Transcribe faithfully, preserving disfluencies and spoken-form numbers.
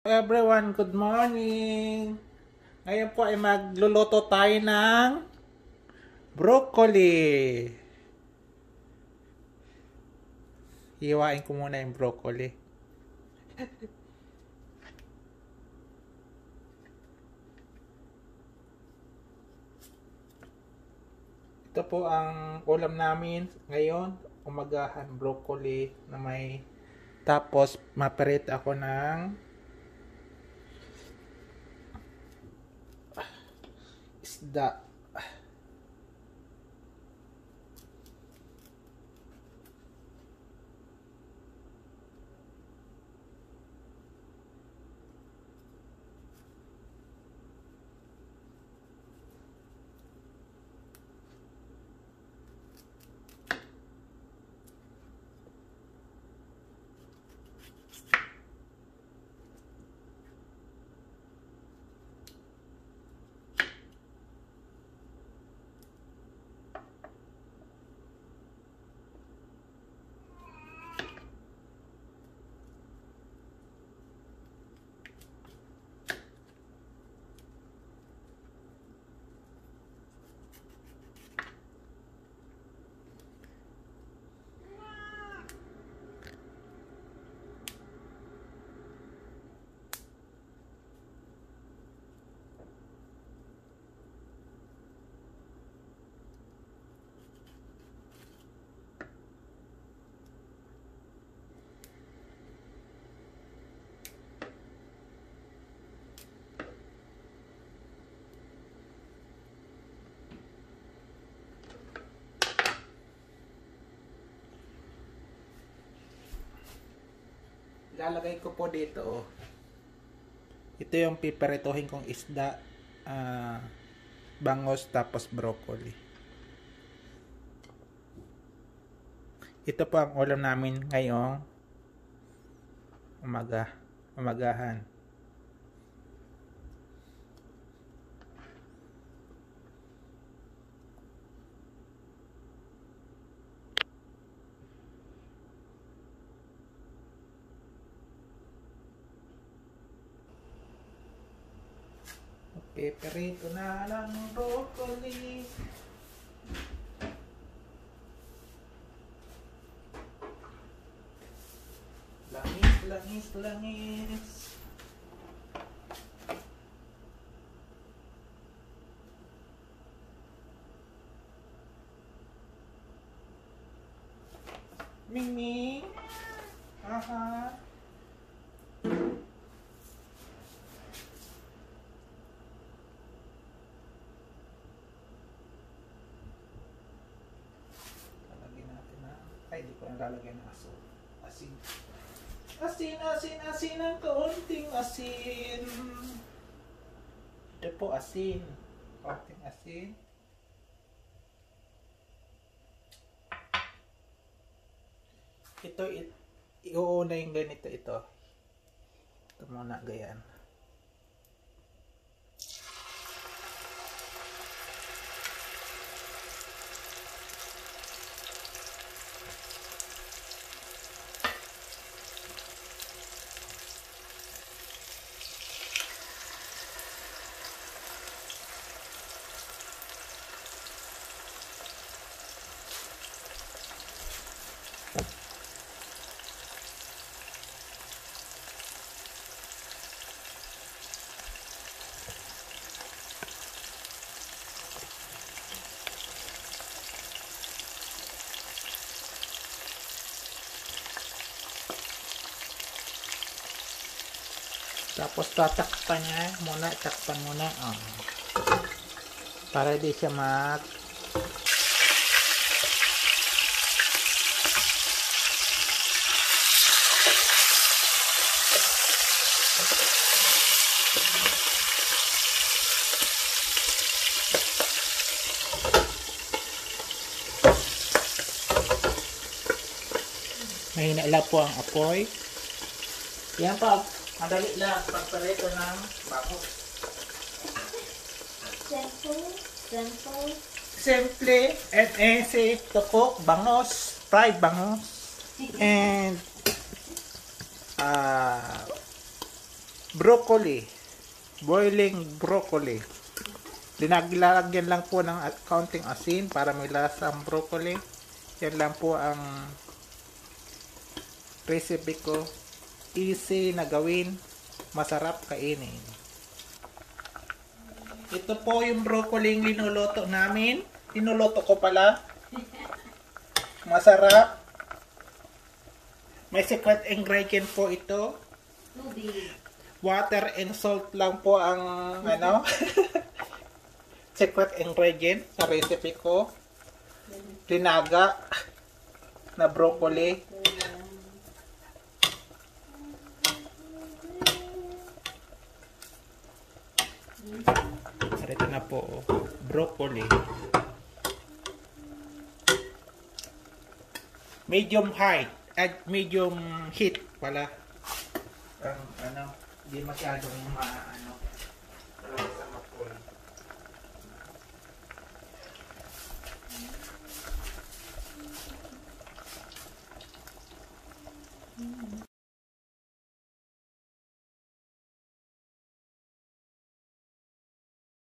Everyone, good morning! Ngayon po ay magluluto tayo ng broccoli. Hiwain ko muna yung broccoli. Ito po ang ulam namin ngayon. Umagahan, broccoli na may tapos maparit ako ng isda. Ilalagay ko po dito. Ito yung piperitohin kong isda, uh, bangos tapos broccoli. Ito po ang ulam namin ngayong umaga, umagahan. Piperito na lang broccoli. Langis, langis, langis. Ming-ming. Aha. Ay, di ko nalalagay ng aso. Asin. Asin, asin, asin ng kaunting asin. Ito po asin. Kaunting asin. Ito, it, iuuna yung ganito ito. Ito muna, gayan. Tapos tatakpan niya muna, takpan muna. Oh. Para di siya mag mahina lang po ang apoy. Yan pa. Madali lang pagparito ng bangus. Simple, simple. Simple and easy to cook bangus, fried bangus. And uh, broccoli. Boiling broccoli. Dinaglalagyan lang po ng kaunting asin para may lasa ang broccoli. Yan lang po ang recipe ko. Easy na gawin. Masarap kainin. Ito po yung broccoli yung linuluto namin. Linuluto ko pala. Masarap. May secret ingredient po ito. Tubig. Water and salt lang po ang ano secret ingredient sa recipe ko. Linaga na broccoli. Ito na po, broccoli. Medium height at medium heat pala. Ang ano, hindi masyadong maano.